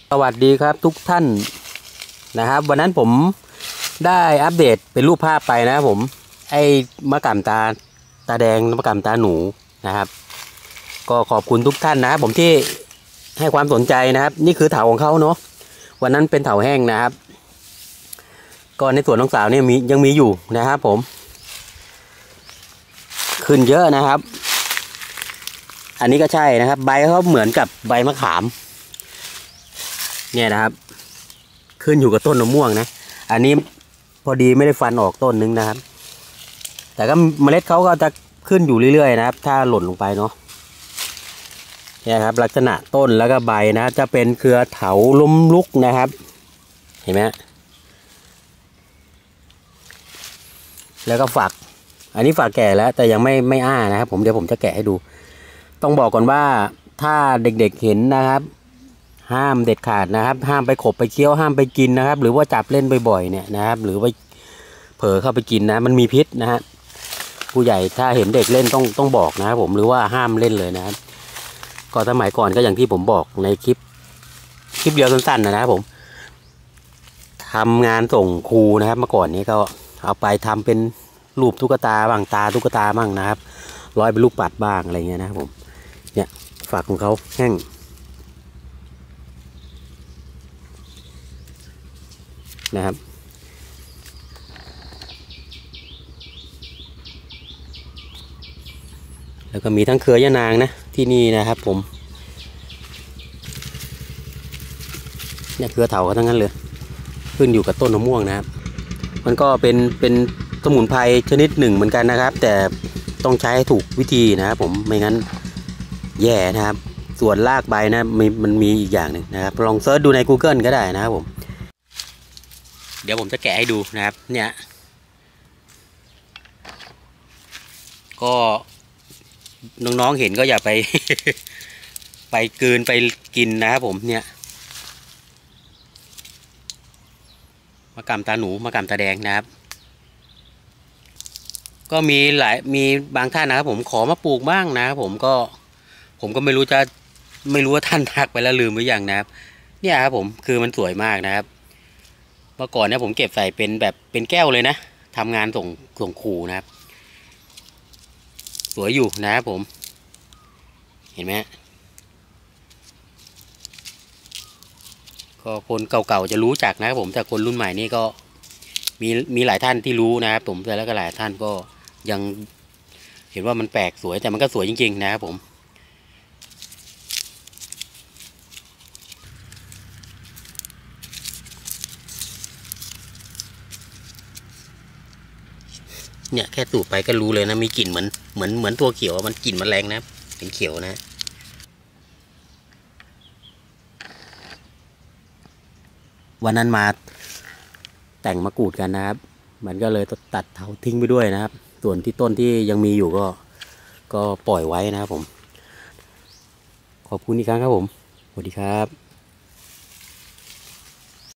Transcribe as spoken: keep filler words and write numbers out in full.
สวัสดีครับทุกท่านนะครับวันนั้นผมได้อัปเดตเป็นรูปภาพไปนะครับผมไอ้มะกำตาตาแดงมะกำตาหนูนะครับก็ขอบคุณทุกท่านนะครับผมที่ให้ความสนใจนะครับนี่คือเถาของเขาเนาะวันนั้นเป็นเถาแห้งนะครับก็ในสวนน้องสาวเนี่ยมียังมีอยู่นะครับผมขึ้นเยอะนะครับอันนี้ก็ใช่นะครับใบเขาเหมือนกับใบมะขามเนี่ยนะครับขึ้นอยู่กับต้นมะม่วงนะอันนี้พอดีไม่ได้ฟันออกต้นนึงนะครับแต่ก็เมล็ดเขาก็จะขึ้นอยู่เรื่อยๆนะครับถ้าหล่นลงไปเนาะเนี่ยครับลักษณะต้นแล้วก็ใบนะจะเป็นเครือเถาล้มลุกนะครับเห็นไหมแล้วก็ฝักอันนี้ฝักแก่แล้วแต่ยังไม่ไม่อ้านะครับผมเดี๋ยวผมจะแกะให้ดูต้องบอกก่อนว่าถ้าเด็กๆเห็นนะครับห้ามเด็ดขาดนะครับห้ามไปขบไปเคี้ยวห้ามไปกินนะครับหรือว่าจับเล่นบ่อยๆเนี่ยนะครับหรือไปเผลอเข้าไปกินนะมันมีพิษนะฮะผู้ใหญ่ถ้าเห็นเด็กเล่นต้องต้องบอกนะครับผมหรือว่าห้ามเล่นเลยนะครับก็สมัยก่อนก็อย่างที่ผมบอกในคลิปคลิปเดียวสั้นๆนะครับผมทำงานส่งครูนะครับเมื่อก่อนนี้ก็เอาไปทำเป็นรูปตุ๊กตาบ้างตาตุ๊กตาบ้างนะครับร้อยเป็นลูกปัดบ้างอะไรเงี้ยนะครับผมเนี่ยฝักของเขาแห้งนะครับแล้วก็มีทั้งเครือยะนางนะที่นี่นะครับผมเนี่ยเครือเถาเขาทั้งนั้นเลยขึ้นอยู่กับต้นมะม่วงนะครับมันก็เป็นเป็นสมุนไพรชนิดหนึ่งเหมือนกันนะครับแต่ต้องใช้ให้ถูกวิธีนะครับผมไม่งั้นแย่นะครับส่วนรากใบนะมันมันมีอีกอย่างหนึ่งนะครับลองเซิร์ชดูใน Google ก็ได้นะครับผมเดี๋ยวผมจะแกะให้ดูนะครับเนี่ยก็น้องๆเห็นก็อย่าไป ไปกลืนไปกินนะครับผมเนี่ยมะกำตาหนูมะกำตาแดงนะครับก็มีหลายมีบางท่านนะครับผมขอมาปลูกบ้างนะครับผมก็ผมก็ไม่รู้จะไม่รู้ว่าท่านทักไปแล้วลืมหรือยังนะครับเนี่ยครับผมคือมันสวยมากนะครับเมื่อก่อนเนี่ยผมเก็บใส่เป็นแบบเป็นแก้วเลยนะทำงานส่งส่งครูนะครับสวยอยู่นะครับผมเห็นไหมก็คนเก่าๆจะรู้จักนะครับผมแต่คนรุ่นใหม่นี่ก็มีมีหลายท่านที่รู้นะครับผมแต่แล้วก็หลายท่านก็ยังเห็นว่ามันแปลกสวยแต่มันก็สวยจริงๆนะครับผมเนี่ยแค่สูบไปก็รู้เลยนะมีกลิ่นเหมือนเหมือนเหมือนตัวเขียวมันกลิ่นมันแรงนะเป็นเขียวนะวันนั้นมาแต่งมะกรูดกันนะครับมันก็เลยตัดเถาทิ้งไปด้วยนะครับส่วนที่ต้นที่ยังมีอยู่ก็ก็ปล่อยไว้นะครับผมขอบคุณอีกครั้งครับผมสวัสดีครับ